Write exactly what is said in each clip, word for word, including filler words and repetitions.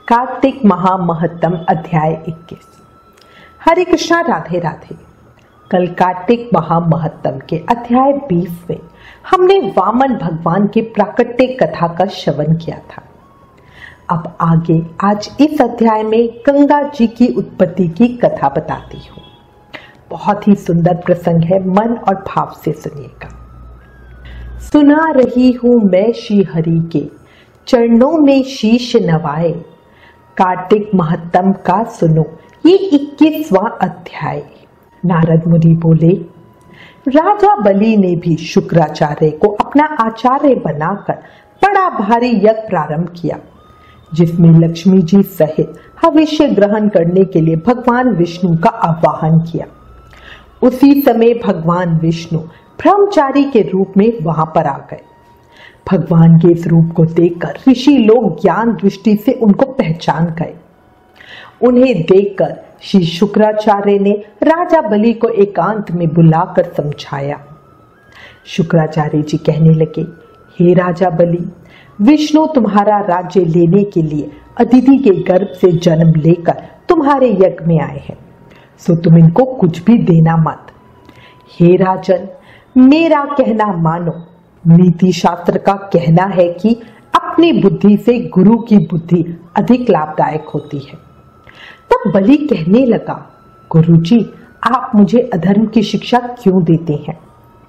कार्तिक महामहत्तम अध्याय इक्कीस। हरे कृष्णा, राधे राधे। कल कार्तिक महामहत्तम के अध्याय बीस में हमने वामन भगवान की प्राकट्य कथा का श्रवण किया था। अब आगे आज इस अध्याय में गंगा जी की उत्पत्ति की कथा बताती हूँ। बहुत ही सुंदर प्रसंग है, मन और भाव से सुनिएगा। सुना रही हूँ मैं श्री हरि के चरणों में शीश नवाए, कार्तिक महत्तम का सुनो ये इक्कीसवां अध्याय। नारद मुनि बोले, राजा बलि ने भी शुक्राचार्य को अपना आचार्य बनाकर बड़ा भारी यज्ञ प्रारंभ किया, जिसमें लक्ष्मी जी सहित हविष्य ग्रहण करने के लिए भगवान विष्णु का आह्वान किया। उसी समय भगवान विष्णु ब्रह्मचारी के रूप में वहां पर आ गए। भगवान के इस रूप को देखकर ऋषि लोग ज्ञान दृष्टि से उनको पहचान गए। उन्हें देखकर श्री शुक्राचार्य ने राजा बलि को एकांत में बुलाकर समझाया। शुक्राचार्य जी कहने लगे, हे राजा बलि, विष्णु तुम्हारा राज्य लेने के लिए अदिति के गर्भ से जन्म लेकर तुम्हारे यज्ञ में आए हैं, सो तुम इनको कुछ भी देना मत। हे राजन, मेरा कहना मानो। नीति शास्त्र का कहना है कि अपनी बुद्धि से गुरु की बुद्धि अधिक लाभदायक होती है। तब बलि कहने लगा, गुरुजी, आप मुझे अधर्म की शिक्षा क्यों देते हैं?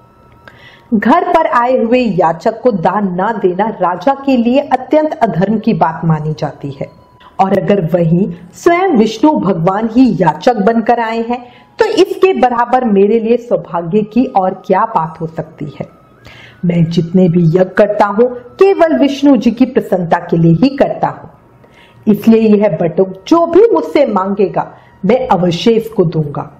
घर पर आए हुए याचक को दान ना देना राजा के लिए अत्यंत अधर्म की बात मानी जाती है, और अगर वही स्वयं विष्णु भगवान ही याचक बनकर आए हैं तो इसके बराबर मेरे लिए सौभाग्य की और क्या बात हो सकती है। मैं जितने भी यज्ञ करता हूँ केवल विष्णु जी की प्रसन्नता के लिए ही करता हूँ, इसलिए यह बटुक जो भी मुझसे मांगेगा मैं अवश्य इसको दूंगा।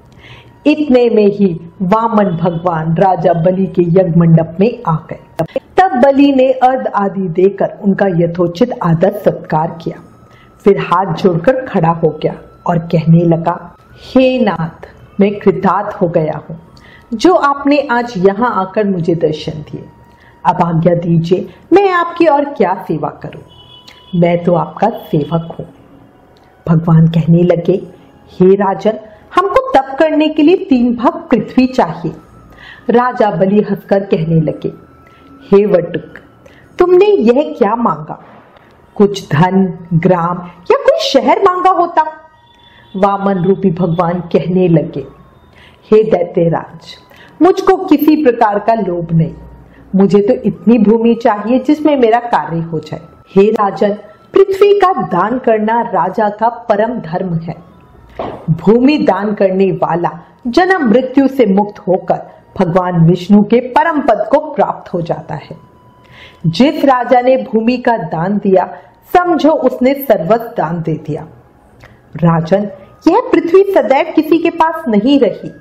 इतने में ही वामन भगवान राजा बलि के यज्ञ मंडप में आ गए। तब बलि ने अर्घ आदि देकर उनका यथोचित आदर सत्कार किया, फिर हाथ जोड़कर खड़ा हो गया और कहने लगा, हे नाथ, मैं कृतार्थ हो गया हूँ जो आपने आज यहाँ आकर मुझे दर्शन दिए। अब आज्ञा दीजिए, मैं आपकी और क्या सेवा करूं? मैं तो आपका सेवक हूं। भगवान कहने लगे, हे राजन, हमको तप करने के लिए तीन भाग पृथ्वी चाहिए। राजा बलि हंसकर कहने लगे, हे वटुक, तुमने यह क्या मांगा? कुछ धन, ग्राम या कोई शहर मांगा होता। वामन रूपी भगवान कहने लगे, हे दैत्यराज, मुझको किसी प्रकार का लोभ नहीं। मुझे तो इतनी भूमि चाहिए जिसमें मेरा कार्य हो जाए। हे राजन, पृथ्वी का दान करना राजा का परम धर्म है। भूमि दान करने वाला जन्म मृत्यु से मुक्त होकर भगवान विष्णु के परम पद को प्राप्त हो जाता है। जिस राजा ने भूमि का दान दिया, समझो उसने सर्वस्व दान दे दिया। राजन, यह पृथ्वी सदैव किसी के पास नहीं रही।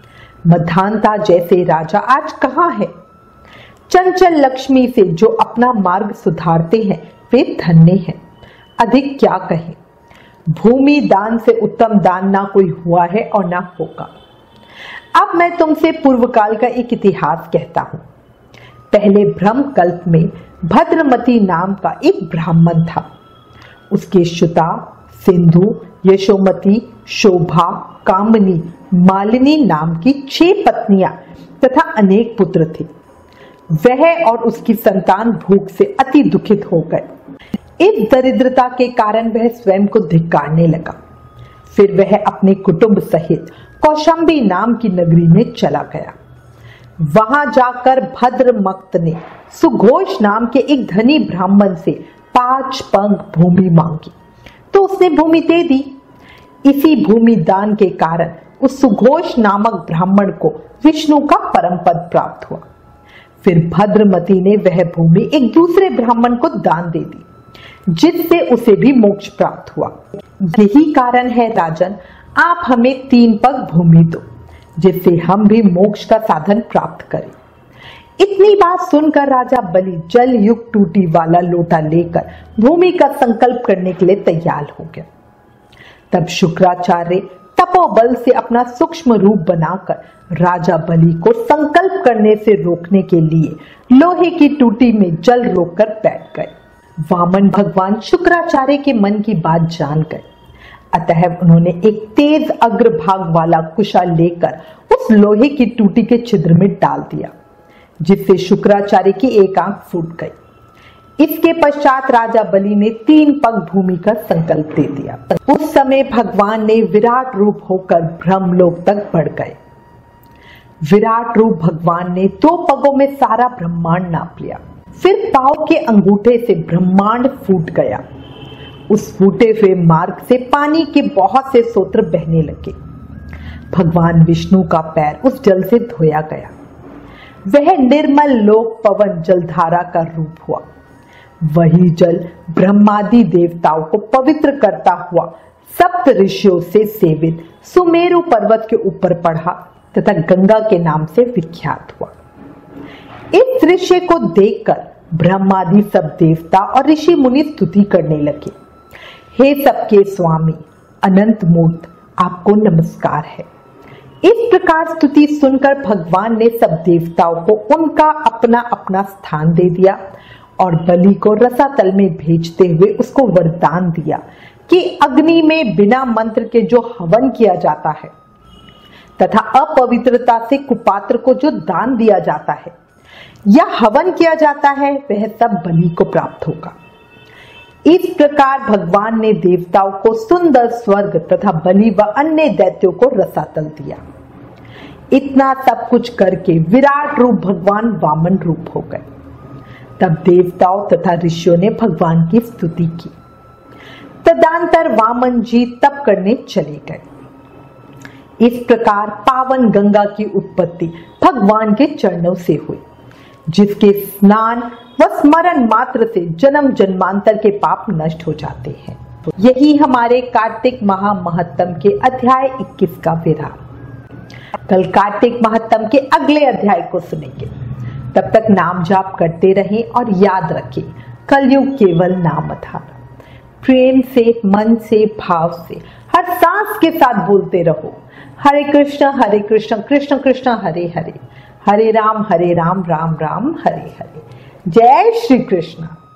मधानता जैसे राजा आज कहाँ है? चंचल लक्ष्मी से जो अपना मार्ग सुधारते हैं वे धन्य हैं, अधिक क्या कहें। भूमि दान से उत्तम दान ना कोई हुआ है और ना होगा। अब मैं तुमसे पूर्व काल का एक इतिहास कहता हूँ। पहले ब्रह्म कल्प में भद्रमती नाम का एक ब्राह्मण था। उसके सुता, सिंधु, यशोमती, शोभा, कामनी, मालिनी नाम की छह पत्नियां तथा अनेक पुत्र थे। वह और उसकी संतान भूख से अति दुखित हो गए। इस दरिद्रता के कारण वह स्वयं को धिक्कारने लगा। फिर वह अपने कुटुंब सहित कौशंबी नाम की नगरी में चला गया। वहां जाकर भद्रमक्त ने सुघोष नाम के एक धनी ब्राह्मण से पांच पंख भूमि मांगी, तो उसने भूमि दे दी। इसी भूमि दान के कारण उस सुघोष नामक ब्राह्मण को विष्णु का परम पद प्राप्त हुआ। फिर भद्रमती ने वह भूमि एक दूसरे ब्राह्मण को दान दे दी, जिससे उसे भी मोक्ष प्राप्त हुआ। यही कारण है राजन, आप हमें तीन पग भूमि दो, जिससे हम भी मोक्ष का साधन प्राप्त करें। इतनी बात सुनकर राजा बलि जल युक्त टूटी वाला लोटा लेकर भूमि का संकल्प करने के लिए तैयार हो गया। तब शुक्राचार्य तपोबल से अपना सूक्ष्म रूप बनाकर राजा बलि को संकल्प करने से रोकने के लिए लोहे की टूटी में जल रोककर बैठ गए। वामन भगवान शुक्राचार्य के मन की बात जान गए, अतः उन्होंने एक तेज अग्रभाग वाला कुशा लेकर उस लोहे की टूटी के छिद्र में डाल दिया, जिससे शुक्राचार्य की एक आंख फूट गई। इसके पश्चात राजा बलि ने तीन पग भूमि का संकल्प दे दिया। उस समय भगवान ने विराट रूप होकर ब्रह्मलोक तक बढ़ गए। विराट रूप भगवान ने दो पगों में सारा ब्रह्मांड नाप लिया। फिर पांव के अंगूठे से ब्रह्मांड फूट गया। उस फूटे हुए मार्ग से पानी के बहुत से सोत्र बहने लगे। भगवान विष्णु का पैर उस जल से धोया गया। वह निर्मल लोक पवन जलधारा का रूप हुआ। वही जल ब्रह्मादि देवताओं को पवित्र करता हुआ सप्त ऋषियों से सेवित सुमेरु पर्वत के ऊपर पड़ा तथा गंगा के नाम से विख्यात हुआ। इस दृश्य को देखकर ब्रह्मादि सब देवता और ऋषि मुनि स्तुति करने लगे। हे सबके स्वामी अनंत मूर्त, आपको नमस्कार है। इस प्रकार स्तुति सुनकर भगवान ने सब देवताओं को उनका अपना अपना स्थान दे दिया और बलि को रसातल में भेजते हुए उसको वरदान दिया कि अग्नि में बिना मंत्र के जो हवन किया जाता है तथा अपवित्रता से कुपात्र को जो दान दिया जाता है या हवन किया जाता है, वह सब बलि को प्राप्त होगा। इस प्रकार भगवान ने देवताओं को सुंदर स्वर्ग तथा बलि व अन्य दैत्यों को रसातल दिया। इतना सब कुछ करके विराट रूप भगवान वामन रूप हो गए। तब देवताओं तथा ऋषियों ने भगवान की स्तुति की। तदंतर वामन जी तप करने चले गए। इस प्रकार पावन गंगा की उत्पत्ति भगवान के चरणों से हुई, जिसके स्नान व स्मरण मात्र से जन्म जन्मांतर के पाप नष्ट हो जाते हैं। यही हमारे कार्तिक महा महत्तम के अध्याय इक्कीस का विराम। कल कार्तिक महत्तम के अगले अध्याय को सुनेंगे। तब तक नाम जाप करते रहें और याद रखें, कलयुग केवल नाम आधार। प्रेम से, मन से, भाव से, हर सांस के साथ बोलते रहो, हरे कृष्ण हरे कृष्ण कृष्ण कृष्ण हरे हरे, हरे राम हरे राम राम राम हरे हरे। जय श्री कृष्ण।